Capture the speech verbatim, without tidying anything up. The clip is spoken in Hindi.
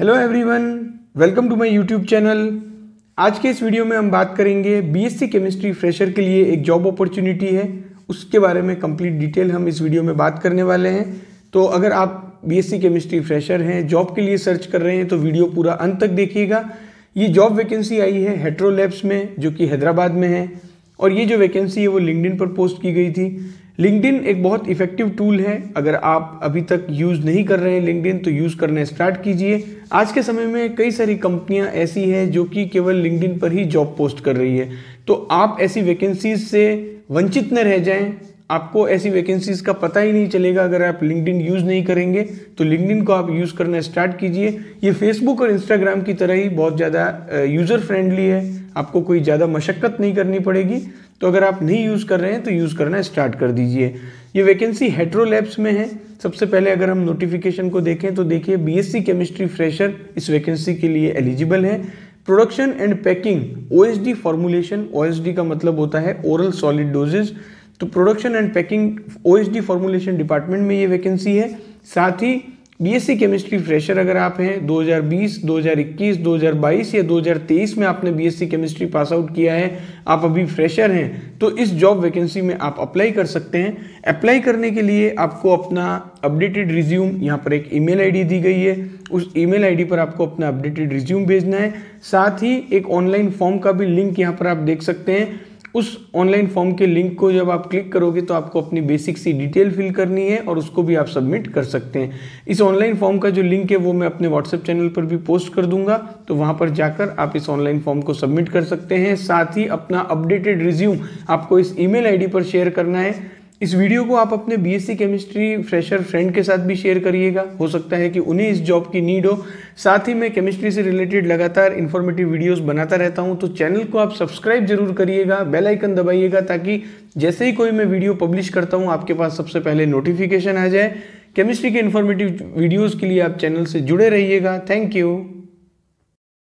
Hello everyone, welcome to my YouTube channel. आज के इस वीडियो में हम बात करेंगे बीएससी केमिस्ट्री फ्रेशर के लिए एक जॉब अपॉर्चुनिटी है, उसके बारे में कंप्लीट डिटेल हम इस वीडियो में बात करने वाले हैं। तो अगर आप बीएससी केमिस्ट्री फ्रेशर हैं, जॉब के लिए सर्च कर रहे हैं, तो वीडियो पूरा अंत तक देखिएगा। ये जॉब वैकेंसी आई है हेट्रो लैब्स में, जो कि हैदराबाद में है, और ये जो वैकेंसी है वो लिंक्डइन पर पोस्ट की गई थी। लिंक्डइन एक बहुत इफेक्टिव टूल है। अगर आप अभी तक यूज़ नहीं कर रहे हैं लिंक्डइन, तो यूज़ करना स्टार्ट कीजिए। आज के समय में कई सारी कंपनियां ऐसी हैं जो कि केवल लिंक्डइन पर ही जॉब पोस्ट कर रही है, तो आप ऐसी वैकेंसीज से वंचित न रह जाएं। आपको ऐसी वैकेंसीज का पता ही नहीं चलेगा अगर आप लिंक्डइन यूज़ नहीं करेंगे। तो लिंक्डइन को आप यूज़ करना स्टार्ट कीजिए। ये फेसबुक और इंस्टाग्राम की तरह ही बहुत ज़्यादा यूज़र फ्रेंडली है, आपको कोई ज़्यादा मशक्क़त नहीं करनी पड़ेगी। तो अगर आप नहीं यूज़ कर रहे हैं तो यूज़ करना स्टार्ट कर दीजिए। ये वैकेंसी हेट्रो लैब्स में है। सबसे पहले अगर हम नोटिफिकेशन को देखें तो देखिए, बीएससी केमिस्ट्री फ्रेशर इस वैकेंसी के लिए एलिजिबल है। Production and packing OSD formulation, OSD का मतलब होता है ओरल सॉलिड डोजेज, तो production and packing OSD formulation department में ये वैकेंसी है। साथ ही बीएससी केमिस्ट्री फ्रेशर अगर आप हैं दो हज़ार बीस, दो हज़ार इक्कीस, दो हज़ार बाईस या दो हज़ार तेईस में आपने बीएससी केमिस्ट्री पास आउट किया है, आप अभी फ्रेशर हैं, तो इस जॉब वैकेंसी में आप अप्लाई कर सकते हैं। अप्लाई करने के लिए आपको अपना अपडेटेड रिज्यूम, यहाँ पर एक ईमेल आईडी दी गई है, उस ईमेल आईडी पर आपको अपना अपडेटेड रिज्यूम भेजना है। साथ ही एक ऑनलाइन फॉर्म का भी लिंक यहाँ पर आप देख सकते हैं। उस ऑनलाइन फॉर्म के लिंक को जब आप क्लिक करोगे तो आपको अपनी बेसिक सी डिटेल फिल करनी है और उसको भी आप सबमिट कर सकते हैं। इस ऑनलाइन फॉर्म का जो लिंक है वो मैं अपने व्हाट्सएप चैनल पर भी पोस्ट कर दूंगा, तो वहां पर जाकर आप इस ऑनलाइन फॉर्म को सबमिट कर सकते हैं। साथ ही अपना अपडेटेड रिज्यूम आपको इस ईमेल आईडी पर शेयर करना है। इस वीडियो को आप अपने बीएससी केमिस्ट्री फ्रेशर फ्रेंड के साथ भी शेयर करिएगा, हो सकता है कि उन्हें इस जॉब की नीड हो। साथ ही मैं केमिस्ट्री से रिलेटेड लगातार इन्फॉर्मेटिव वीडियोस बनाता रहता हूं, तो चैनल को आप सब्सक्राइब जरूर करिएगा, बेल आइकन दबाइएगा, ताकि जैसे ही कोई मैं वीडियो पब्लिश करता हूं आपके पास सबसे पहले नोटिफिकेशन आ जाए। केमिस्ट्री के इन्फॉर्मेटिव वीडियोज़ के लिए आप चैनल से जुड़े रहिएगा। Thank you.